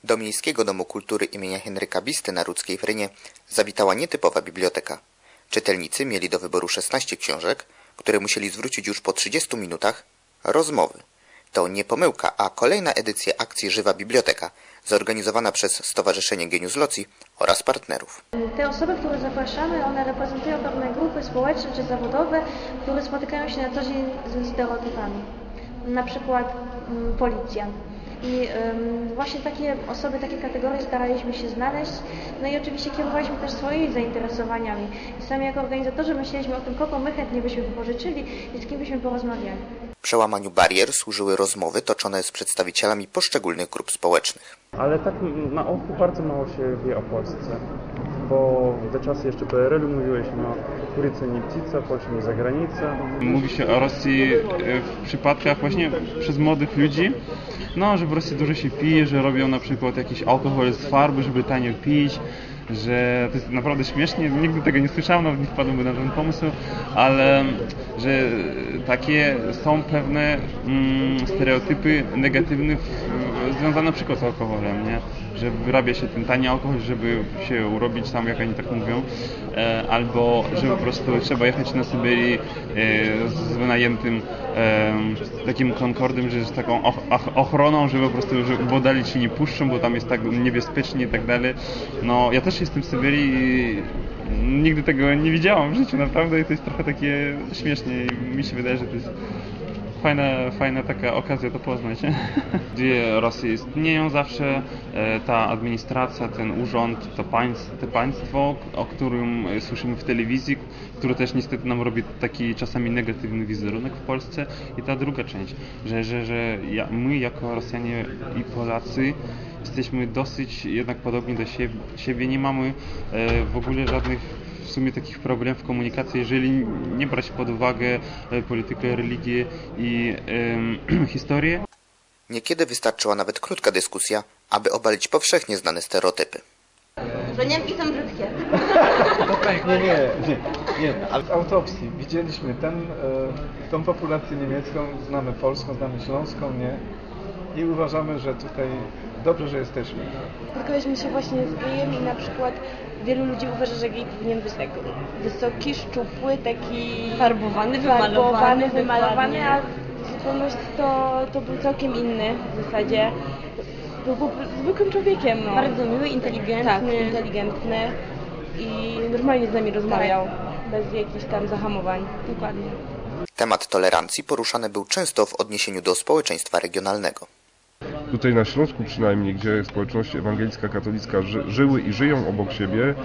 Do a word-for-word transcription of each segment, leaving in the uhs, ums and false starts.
Do Miejskiego Domu Kultury imienia Henryka Bisty na Rudzkiej Frynie zawitała nietypowa biblioteka. Czytelnicy mieli do wyboru szesnaście książek, które musieli zwrócić już po trzydziestu minutach rozmowy. To nie pomyłka, a kolejna edycja akcji Żywa Biblioteka, zorganizowana przez Stowarzyszenie Genius Loci oraz partnerów. Te osoby, które zapraszamy, one reprezentują pewne grupy społeczne czy zawodowe, które spotykają się na co dzień ze stereotypami. Na przykład mm, policjant. I ym, właśnie takie osoby, takie kategorie staraliśmy się znaleźć. No i oczywiście kierowaliśmy też swoimi zainteresowaniami. I sami jako organizatorzy myśleliśmy o tym, kogo my chętnie byśmy wypożyczyli i z kim byśmy porozmawiali. Przełamaniu barier służyły rozmowy toczone z przedstawicielami poszczególnych grup społecznych. Ale tak na oku bardzo mało się wie o Polsce, bo w te czasy jeszcze P R L-u mówiło się o Kuryce nie ptica, Polsce nie zagranica. Mówi się o Rosji w przypadkach właśnie przez młodych ludzi, no, że w Rosji dużo się pije, że robią na przykład jakiś alkohol z farby, żeby tanio pić, że to jest naprawdę śmiesznie, nigdy tego nie słyszałem, nawet nie wpadłem na ten pomysł, ale że takie są pewne mm, stereotypy negatywne w, związane na przykład z alkoholem, nie? Że wyrabia się ten tani alkohol, żeby się urobić sam, jak oni tak mówią, e, albo że po prostu trzeba jechać na Syberii e, z wynajętym e, takim Concordem, że z taką och, och, ochroną, że po prostu że wodali ci nie puszczą, bo tam jest tak niebezpiecznie i tak dalej. No, ja też jestem w Syberii i nigdy tego nie widziałam w życiu, naprawdę, i to jest trochę takie śmiesznie i mi się wydaje, że to jest Fajna, fajna taka okazja to poznać. Dwie Rosje istnieją zawsze, ta administracja, ten urząd, to państwo, to państwo, o którym słyszymy w telewizji, które też niestety nam robi taki czasami negatywny wizerunek w Polsce. I ta druga część, że, że, że ja, my jako Rosjanie i Polacy jesteśmy dosyć jednak podobni do siebie, siebie. Nie mamy w ogóle żadnych w sumie takich problemów w komunikacji, jeżeli nie brać pod uwagę politykę, religię i um, historię. Niekiedy wystarczyła nawet krótka dyskusja, aby obalić powszechnie znane stereotypy. Że Niemki są brzydkie. Nie, nie, nie, nie. Ale w autopsji widzieliśmy ten, e, tą populację niemiecką, znamy polską, znamy śląską, nie? I uważamy, że tutaj dobrze, że jesteśmy. Spotkaliśmy się właśnie z gejem i na przykład wielu ludzi uważa, że gej powinien być tak wysoki, szczupły, taki farbowany, farbowany, wymalowany, wymalowany, a w zupełności to, to był całkiem inny w zasadzie. Był, był zwykłym człowiekiem. No. Bardzo miły, inteligentny. Tak, inteligentny i normalnie z nami rozmawiał, tak. Bez jakichś tam zahamowań. Dokładnie. Temat tolerancji poruszany był często w odniesieniu do społeczeństwa regionalnego. Tutaj na Śląsku przynajmniej, gdzie społeczność ewangelicka, katolicka ży, żyły i żyją obok siebie, e,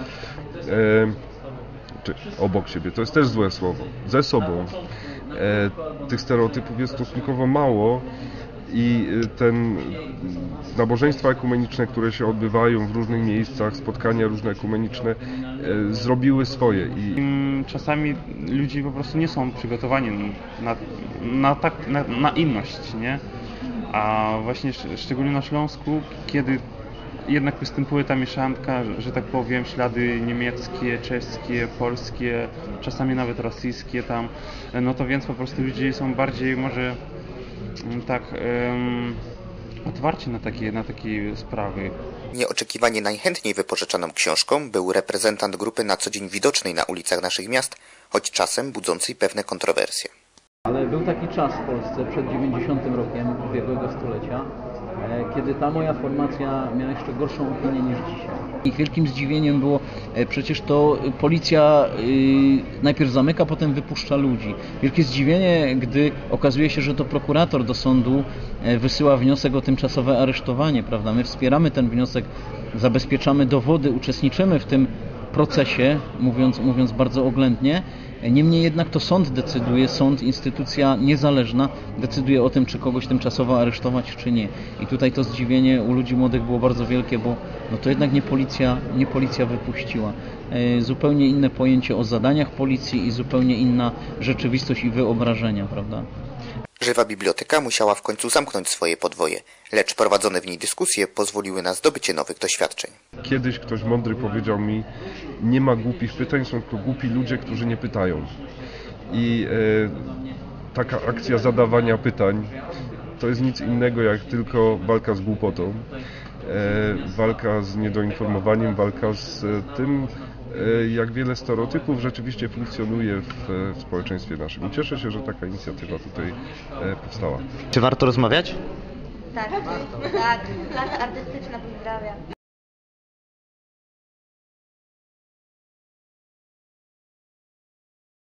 czy obok siebie, to jest też złe słowo, ze sobą. E, tych stereotypów jest stosunkowo mało i ten nabożeństwa ekumeniczne, które się odbywają w różnych miejscach, spotkania różne ekumeniczne, e, zrobiły swoje. I czasami ludzie po prostu nie są przygotowani na, na, tak, na, na inność, nie? A właśnie szczególnie na Śląsku, kiedy jednak występuje ta mieszanka, że tak powiem, ślady niemieckie, czeskie, polskie, czasami nawet rosyjskie tam, no to więc po prostu ludzie są bardziej może tak um, otwarci na takie, na takie sprawy. Nieoczekiwanie najchętniej wypożyczaną książką był reprezentant grupy na co dzień widocznej na ulicach naszych miast, choć czasem budzącej pewne kontrowersje. Ale był taki czas w Polsce przed dziewięćdziesiątym rokiem ubiegłego stulecia, kiedy ta moja formacja miała jeszcze gorszą opinię niż dzisiaj. I wielkim zdziwieniem było, przecież to policja najpierw zamyka, potem wypuszcza ludzi. Wielkie zdziwienie, gdy okazuje się, że to prokurator do sądu wysyła wniosek o tymczasowe aresztowanie, prawda? My wspieramy ten wniosek, zabezpieczamy dowody, uczestniczymy w tym procesie, mówiąc, mówiąc bardzo oględnie. Niemniej jednak to sąd decyduje, sąd, instytucja niezależna decyduje o tym, czy kogoś tymczasowo aresztować, czy nie. I tutaj to zdziwienie u ludzi młodych było bardzo wielkie, bo no to jednak nie policja, nie policja wypuściła. E, zupełnie inne pojęcie o zadaniach policji i zupełnie inna rzeczywistość i wyobrażenia, prawda? Żywa Biblioteka musiała w końcu zamknąć swoje podwoje, lecz prowadzone w niej dyskusje pozwoliły na zdobycie nowych doświadczeń. Kiedyś ktoś mądry powiedział mi, nie ma głupich pytań, są to głupi ludzie, którzy nie pytają. I e, taka akcja zadawania pytań to jest nic innego jak tylko walka z głupotą. walka z niedoinformowaniem, walka z tym, jak wiele stereotypów rzeczywiście funkcjonuje w, w społeczeństwie naszym. I cieszę się, że taka inicjatywa tutaj powstała. Czy warto rozmawiać? Tak, tak. Klasa artystyczna pozdrawia.